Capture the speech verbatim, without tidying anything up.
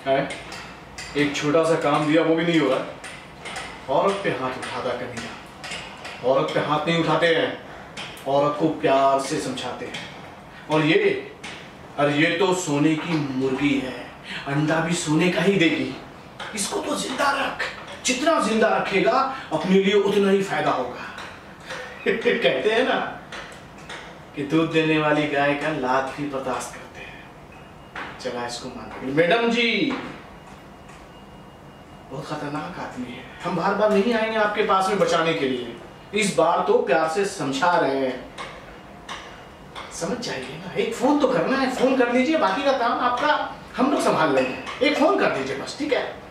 है? एक छोटा सा काम दिया वो भी नहीं हो रहा। औरत पे हाथ उठाता कभी, औरत पे हाथ नहीं उठाते हैं, औरत को प्यार से समझाते हैं। और ये अरे ये तो सोने की मुर्गी है, अंडा भी सोने का ही देगी। इसको तो जिंदा रख, जितना जिंदा रखेगा अपने लिए उतना ही फायदा होगा। कहते हैं ना कि दूध देने वाली गाय का लात भी बर्दाश्त करते हैं। चला इसको मान। मैडम जी बहुत खतरनाक आदमी है, हम बार बार नहीं आएंगे आपके पास में बचाने के लिए, इस बार तो प्यार से समझा रहे हैं, समझ जाइए ना। एक फोन तो करना है, फोन कर लीजिए, बाकी का काम आपका हम लोग संभाल लेंगे। एक फोन कर दीजिए बस, ठीक है?